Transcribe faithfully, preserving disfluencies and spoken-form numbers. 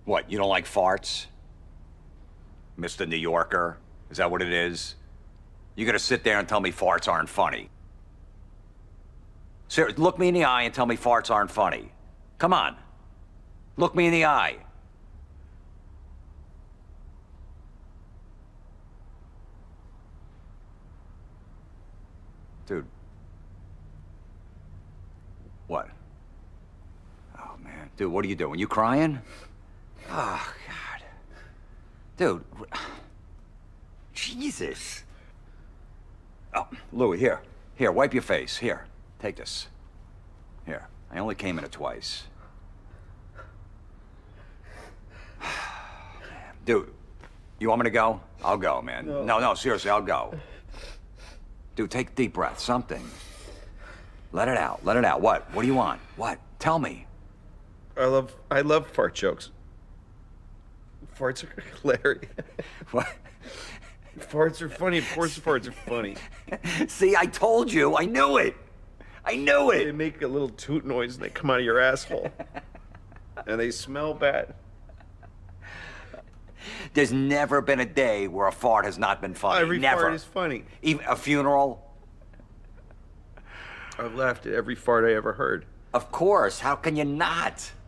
What, you don't like farts? Mister New Yorker? Is that what it is? You gotta sit there and tell me farts aren't funny. Sir, look me in the eye and tell me farts aren't funny. Come on. Look me in the eye. Dude. What? Oh, man. Dude, what are you doing? You crying? Oh, God. Dude. Jesus. Oh, Louie, here. Here, wipe your face. Here, take this. Here. I only came in it twice. Dude, you want me to go? I'll go, man. No, no, no seriously, I'll go. Dude, take a deep breath, something. Let it out, let it out. What? What do you want? What? Tell me. I love, I love fart jokes. Farts are hilarious. What? Farts are funny. Of course farts are funny. See, I told you. I knew it. I knew it. They make a little toot noise and they come out of your asshole. And they smell bad. There's never been a day where a fart has not been funny. Every never. fart is funny. Even a funeral? I've laughed at every fart I ever heard. Of course. How can you not?